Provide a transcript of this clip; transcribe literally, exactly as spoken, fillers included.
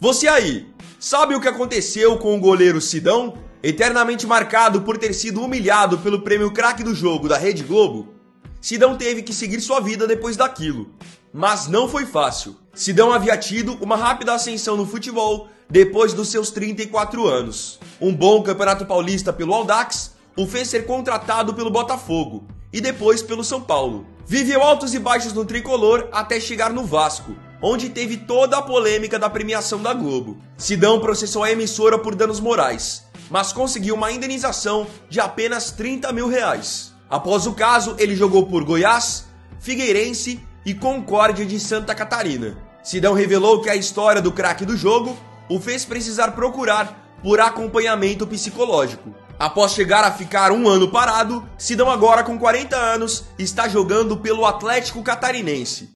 Você aí, sabe o que aconteceu com o goleiro Sidão? Eternamente marcado por ter sido humilhado pelo prêmio Craque do Jogo da Rede Globo, Sidão teve que seguir sua vida depois daquilo. Mas não foi fácil. Sidão havia tido uma rápida ascensão no futebol depois dos seus trinta e quatro anos. Um bom Campeonato Paulista pelo Audax o fez ser contratado pelo Botafogo e depois pelo São Paulo. Viveu altos e baixos no tricolor até chegar no Vasco, onde teve toda a polêmica da premiação da Globo. Sidão processou a emissora por danos morais, mas conseguiu uma indenização de apenas trinta mil reais. Após o caso, ele jogou por Goiás, Figueirense e Concórdia de Santa Catarina. Sidão revelou que a história do craque do jogo o fez precisar procurar por acompanhamento psicológico. Após chegar a ficar um ano parado, Sidão agora com quarenta anos está jogando pelo Atlético Catarinense.